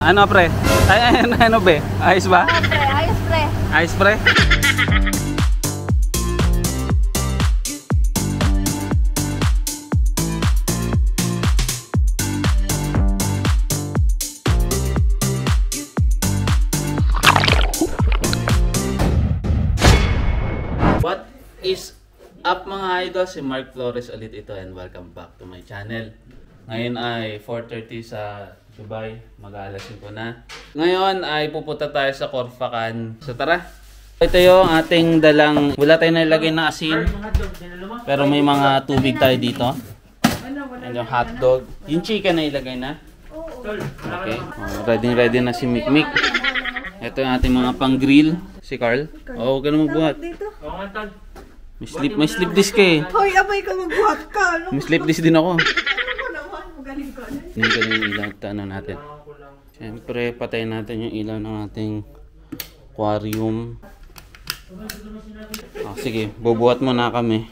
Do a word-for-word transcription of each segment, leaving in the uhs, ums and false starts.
Ano pre? Ay, ay, ano be? Ayos ba? Oh, pre, ayos pre. Ayos pre? What is up mga idol? Si Mark Flores ulit ito and welcome back to my channel. Ngayon ay four thirty sa Dubai, mag-aalas ko na. Ngayon ay pupunta tayo sa Corfacan. So tara. Ito yung ating dalang, wala tayong nilagay na asin. Pero may mga tubig tayo dito. And yung hotdog. Yung chicken na ilagay na. Okay. Oh, ready ready na si Mikmik. Ito yung ating mga pang-grill. Si Carl. Oh, huwag ka na magbuhat. May slip, may slip disc eh. Hoy, abay ka magbuhat ka. May slip disc din ako. Magaling ka na. Hindi ko yung ilaw ano natin. Siyempre, patayin natin yung ilaw ng ating aquarium. Oh, sige, bubuhat muna kami.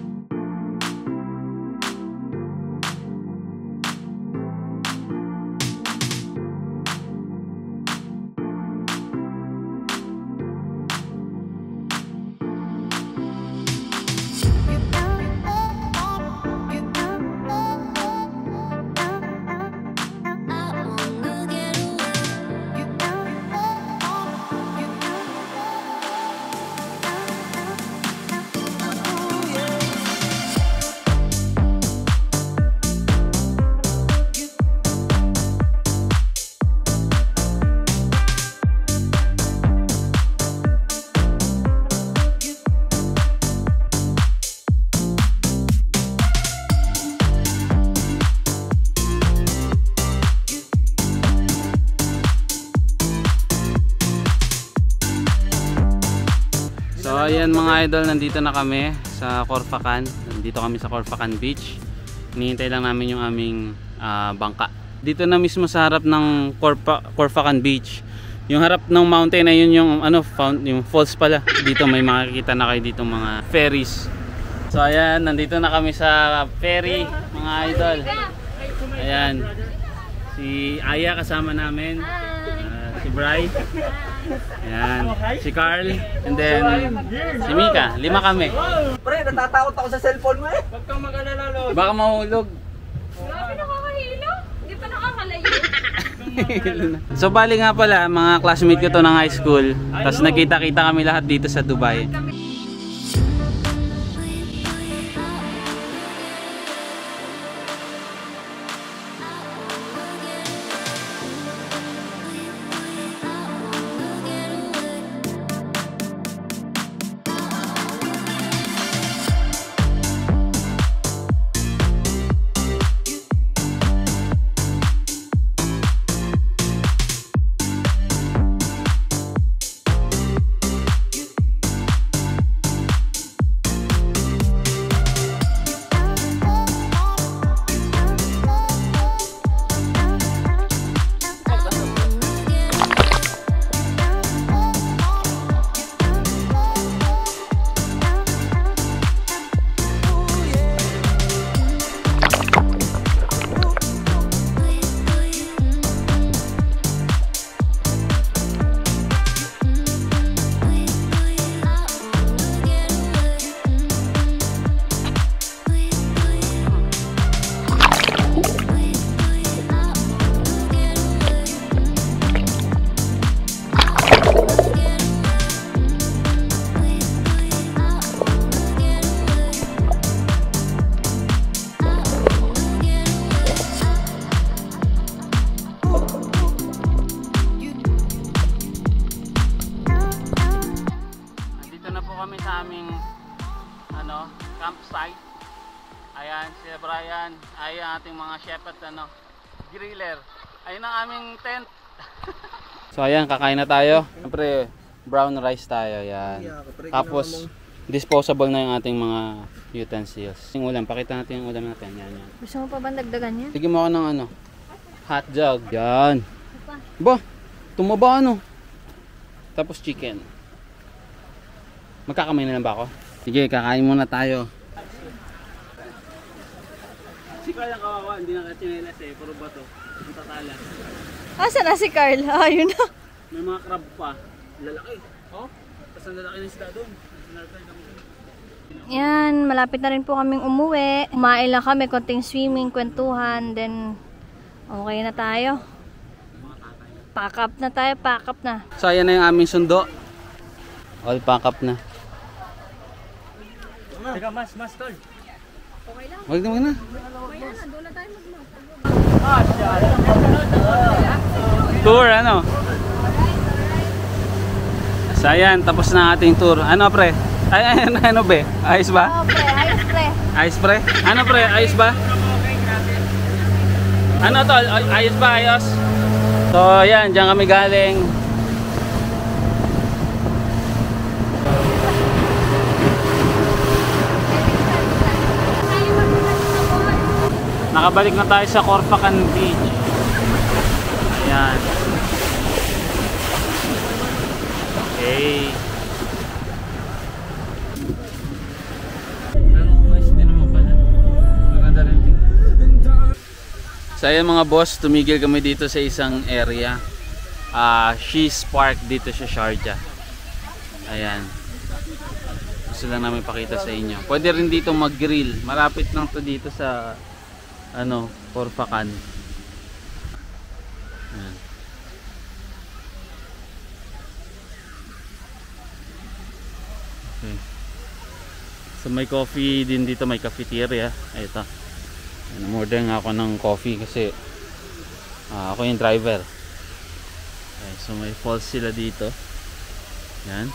So ayan mga idol, nandito na kami sa Corfacan. Nandito kami sa Corfacan Beach. Hinihintay lang namin yung aming uh, bangka. Dito na mismo sa harap ng Corfa Corfacan Beach. Yung harap ng mountain na yun yung ano, found, yung falls pala. Dito may makikita na kayo dito mga ferries. So ayan, nandito na kami sa ferry mga idol. Ayan. Si Aya kasama namin. Uh, si Bry. Ayan, si Carl, and then si Mika, lima kami. Pre, natatakot ako sa cellphone mo eh. Huwag kang mag-alala, Lord. Baka mahulog. Grabe, nakakahilo. Hindi pa nakakalayo. So bali nga pala, mga classmate ko to ng high school. Tapos nagkita-kita kami lahat dito sa Dubai. Campsite. Ayan, si Brian ay ang ating mga chef at ano, griller. Ayun ang aming tent. So ayan, kakain na tayo. Siyempre, brown rice tayo. Yan. Tapos, disposable na yung ating mga utensils. Yung ulam, pakita natin yung ulam natin. Yan, yan. Gusto mo pa ba dagdagan yan? Sige mo ako ng ano, hot dog. Yan. Ba, tumaba ano. Tapos chicken. Magkakamay na lang ba ako? Sige, kakain muna tayo. Si Kaya kawawa, hindi nakachinelas eh, puro bato. Ang tatala. Asa na si Carl? Ayun na. May mga crab pa. Lalaki. Oh, tapos ang lalaki ng isda doon. Yan, malapit na rin po kaming umuwi. Kumain lang kami, konting swimming, kwentuhan, then okay na tayo. Pack up na tayo, pack up na. So ayan na yung aming sundo. All pack up na. Teka, mas, mas, tol. Huwag na, huwag na. Tour, ano? So ayan, tapos na ang ating tour. Ano pre? Ay, ay, ano, ano be? Ayos ba? Oh, pre, ayos pre. Ayos pre? Ano pre? Ayos ba? Ano to? Ay- Ayos ba? Ayos? So ayan, diyan kami galing. Nakabalik na tayo sa Corfacan Beach. Ayan. Okay. So ayan mga boss, tumigil kami dito sa isang area. Uh, She's Park dito sa Sharjah. Ayan. Gusto lang namin pakita sa inyo. Pwede rin dito mag-grill. Malapit lang to dito sa ano, Corfacan. Ayan. Okay. So may coffee din dito, may cafeteria. Ay, ito. Order nga ako ng coffee kasi uh, ako yung driver. Okay, so may falls sila dito. Yan.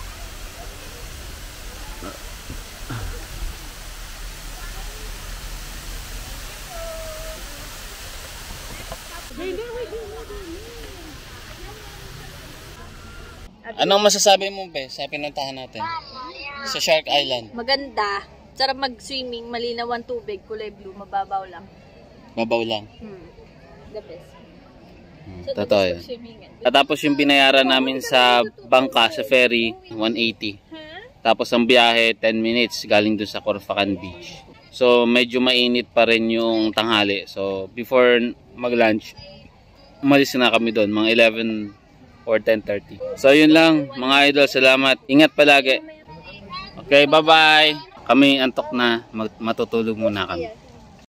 Anong masasabi mo, Be, sa pinuntahan natin? Sa Shark Island. Maganda. Sarap mag-swimming, malinaw ang tubig, kulay blue, mababaw lang. Mabaw lang. Hmm. The best. Hmm, So, the totoo best yan. of swimming. At tapos yung binayaran namin sa bangka, sa ferry, one eighty. Tapos ang biyahe, ten minutes galing dun sa Corfacan Beach. So medyo mainit pa rin yung tanghali. So before mag-lunch, umalis na kami doon, mga eleven or ten thirty. So yun lang mga idol, salamat. Ingat palagi. Okay, bye-bye. Kami antok na, matutulog muna kami.